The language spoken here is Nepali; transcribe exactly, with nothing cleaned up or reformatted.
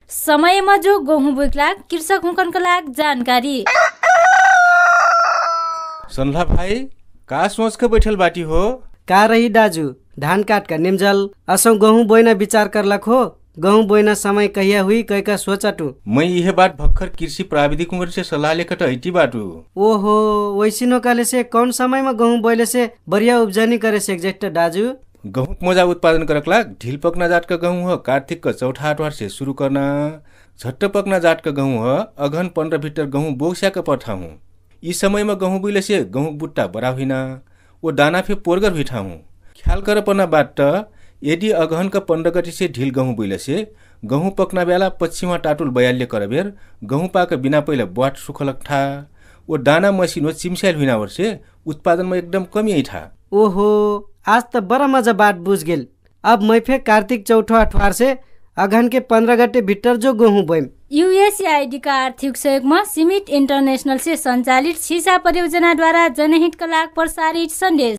समयमा जो गेहूं बोइकला कृषक हुकनको लाग जानकारी। सन्ला भाइ का सोच के बैठल बाटी हो? का रही दाजू धान काट का निमजल असौ गेहूं बोइना विचार करलक हो। गेहूं बोइना समय कहिया हुई कह का सोचटू। मैं यह बात भक्खर कृषि प्राविधिक से सलाह लेकर तो ऐटी बाटू। ओहो वैसिनो काले से कौन समय में गेहूं बोइले से बढ़िया उपजनी करे से एग्जैक्ट दाजू। गेहूं मजा उत्पादन करकला ढील पकना जात का गेहूं हो कार्तिक का चौथा आठवार से शुरू करना। झट्ट पकना जात का गेहूं हो अघन पंद्रह भीतर गेहूं बोक्स्या का पठा हूँ। इस समय में गेहूं बोइले से गेहूं बुट्टा बड़ा हुईना वो दाना फिर पोरगर बिठा हूँ। ख्याल कर पर्ना बात यदि अगहन का पंद्रह गति से ढील गेहूं बोइले से गेहूं पकना बेला पश्चिमा टाटुल बयाल्य करबेर गेहूं पाक बिना पहले बाट सुखलक था वो दाना मशीन वो चिमस्याल हुईना वर से उत्पादन में एकदम कमी आई था। ओहो आज तो बड़ा मजा बात बुझ गेल। अब मैं फिर कार्तिक चौथो अठवार से अगहन के पंद्रह गते भीतर जो गेहूं बोइम। यूएसएआईडी का आर्थिक सहयोगमा सीमित इंटरनेशनल से संचालित सीसा परियोजना द्वारा जनहित का लाग प्रसारित संदेश।